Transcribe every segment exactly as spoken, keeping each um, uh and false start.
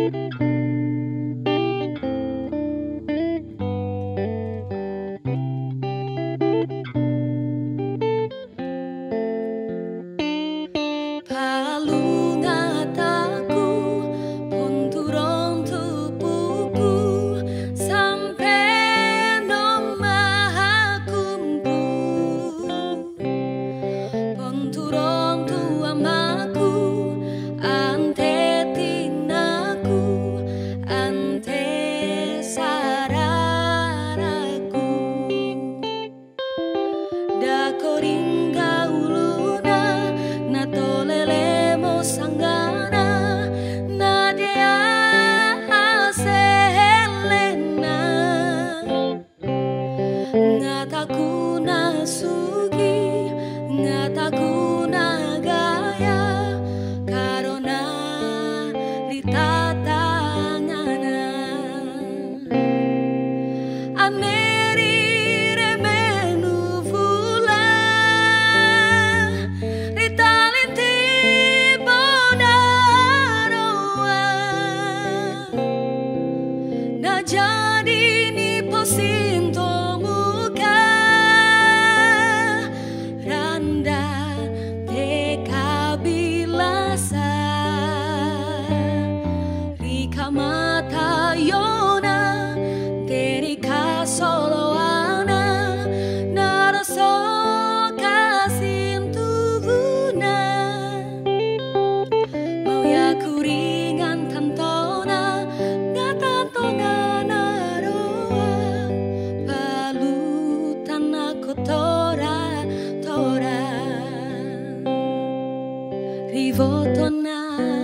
Rivotona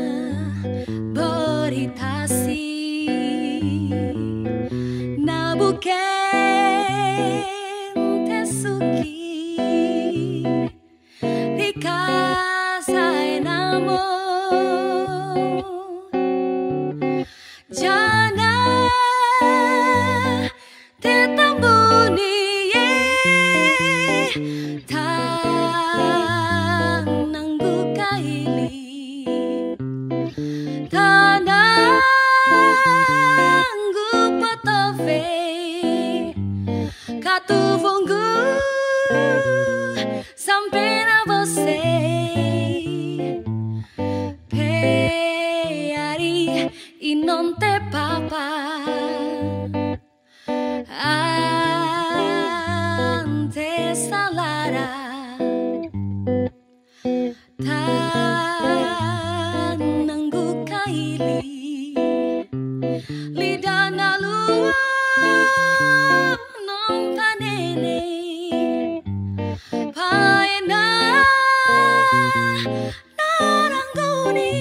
beritasi na buken tesuki di casa enamo jangan tetambuni tanang bukaili tanang gupatove catuvungu sampai na você peari e non te papa ante salara tanang bukaili lidana lua non panene paena narangoni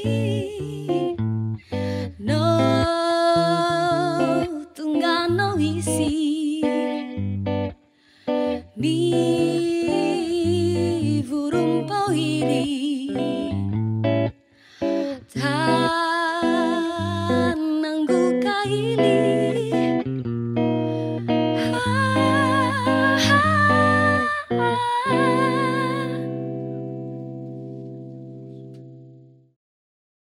no tungano isi ni vurumpo iri tanang bukaili